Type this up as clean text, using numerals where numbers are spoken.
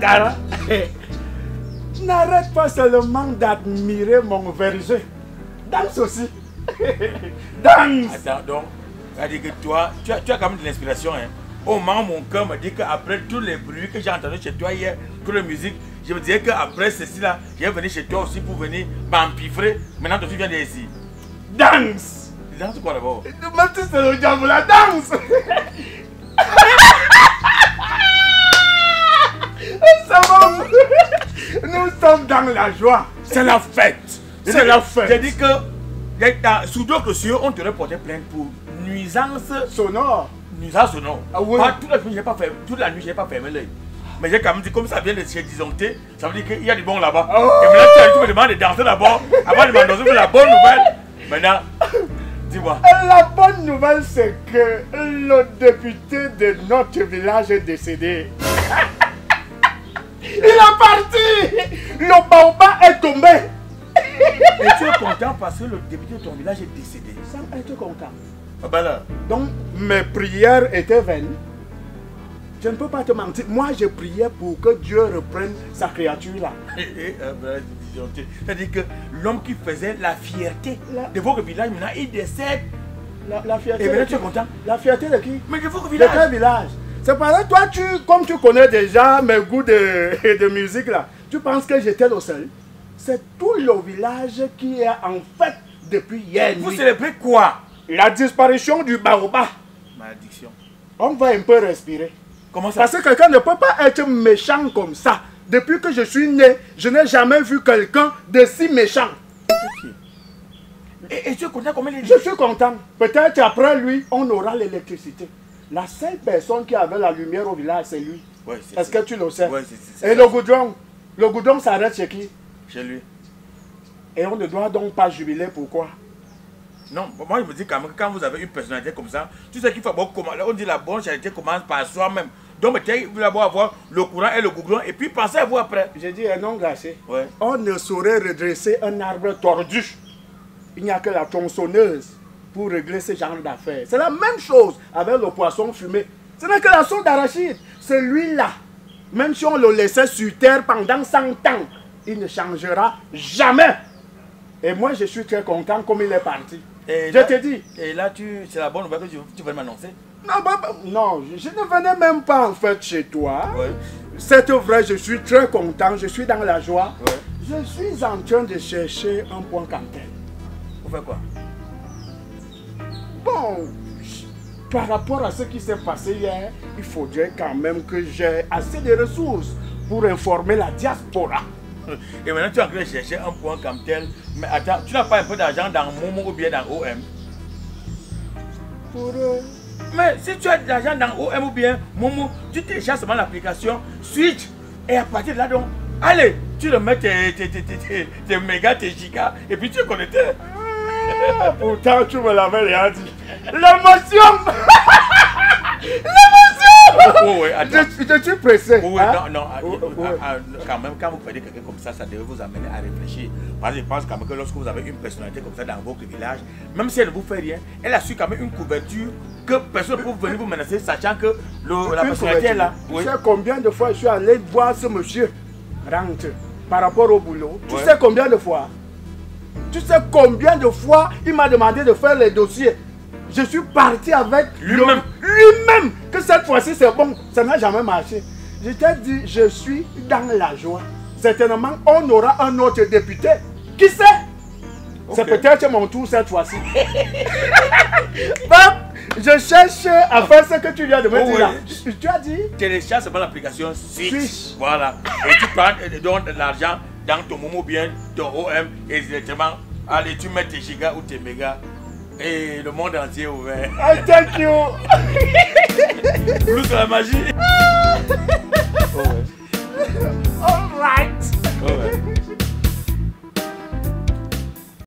Ouattara. N'arrête pas seulement d'admirer mon verger. Danse aussi. Danse. Attends, donc, c'est-à-dire que toi, tu as quand même de l'inspiration. Hein. Au moment où mon cœur me dit qu'après tous les bruits que j'ai entendus chez toi hier, toute la musique, je me disais qu'après ceci là, je vais venir chez toi aussi pour venir m'empiffrer. Maintenant, toi, tu viens d'ici. Danse. Danse quoi d'abord? Même si c'est le diable, la danse. Nous sommes dans la joie. C'est la fête. C'est la fête. J'ai dit que sous d'autres cieux, on t'aurait porté plainte pour nuisance sonore. Nuisance sonore. Ah oui. Toute la nuit, je n'ai pas fermé, toute la nuit, j'ai pas fermé l'œil. Mais j'ai quand même dit, comme ça vient de chez Disjoncté, ça veut dire qu'il y a du bon là-bas. Oh. Et maintenant, tu me demandes de danser d'abord, avant de m'annoncer la bonne nouvelle. Maintenant, dis-moi. La bonne nouvelle, c'est que le député de notre village est décédé. Il est parti. Le baobab est tombé. Et tu es content parce que le député de ton village est décédé. Sans être content. Ah ben là. Donc, mes prières étaient vaines. Je ne peux pas te mentir. Moi, je priais pour que Dieu reprenne sa créature là. C'est-à-dire que l'homme qui faisait la fierté de votre village, maintenant, il décède. La fierté. Et maintenant, tu es content? La fierté de qui? Mais de votre village. De quel village? C'est parce que toi, comme tu connais déjà mes goûts de musique là, tu penses que j'étais le seul. C'est tout le village qui est en fête depuis hier nuit. Vous célébrez quoi? La disparition du baobab. Malédiction. On va un peu respirer. Comment ça? Parce que quelqu'un ne peut pas être méchant comme ça. Depuis que je suis né, je n'ai jamais vu quelqu'un de si méchant. Et tu es content comme il est? Je suis content. Peut-être après lui, on aura l'électricité. La seule personne qui avait la lumière au village, c'est lui. Ouais, est-ce que tu le sais? Ouais, et le goudron s'arrête chez qui? Chez lui. Et on ne doit donc pas jubiler, pourquoi? Non, moi je me dis quand même que quand vous avez une personnalité comme ça, tu sais qu'il faut bon comment. On dit la bonne charité commence par soi-même. Donc peut-être vous d'abord avoir le courant et le goudron et puis pensez à vous après. J'ai dit un nom glacé. Ouais. On ne saurait redresser un arbre tordu. Il n'y a que la tronçonneuse pour régler ce genre d'affaires. C'est la même chose avec le poisson fumé. Ce n'est que la sauce d'arachide. Celui-là, même si on le laissait sur terre pendant 100 ans, il ne changera jamais. Et moi, je suis très content comme il est parti. Et je là, te dis. Et là, c'est la bonne nouvelle que tu veux m'annoncer? Non, je ne venais même pas en fait chez toi. Ouais. C'est vrai, je suis très content, je suis dans la joie. Ouais. Je suis en train de chercher un point cantel. Pour faire quoi? Bon, par rapport à ce qui s'est passé hier, il faudrait quand même que j'ai assez de ressources pour informer la diaspora. Et maintenant tu es en train de chercher un point comme tel. Mais attends, tu n'as pas un peu d'argent dans Momo ou bien dans OM? Pour Mais si tu as de l'argent dans OM ou bien Momo, tu télécharges seulement l'application Switch. Et à partir de là, donc, allez, tu le mets tes mégas, tes gigas, et puis tu es connecté. Pourtant, tu me l'avais rien dit. L'émotion. Oh, ouais, je suis pressé. Oh, hein? Non, quand même, quand vous prenez quelqu'un comme ça devait vous amener à réfléchir. Parce que je pense quand même que lorsque vous avez une personnalité comme ça dans votre village, même si elle ne vous fait rien, elle a su quand même une couverture que personne ne peut venir vous menacer, sachant que la personnalité est là. Tu sais combien de fois je suis allé voir ce monsieur rentre par rapport au boulot? Tu Ouais. sais combien de fois? Tu sais combien de fois il m'a demandé de faire les dossiers? Je suis parti avec lui-même. Lui-même. Que cette fois-ci c'est bon. Ça n'a jamais marché. Je t'ai dit, je suis dans la joie. Certainement, on aura un autre député. Qui sait? Okay. C'est peut-être mon tour cette fois-ci. Je cherche à faire ce que tu viens de me dire là. Tu as dit? Télécharge seulement l'application Switch. Voilà. Et tu prends de l'argent dans ton Momo bien, ton OM, et directement, allez, tu mets tes gigas ou tes mégas. Et le monde entier est ouvert. I thank you. Plus de la magie. All right.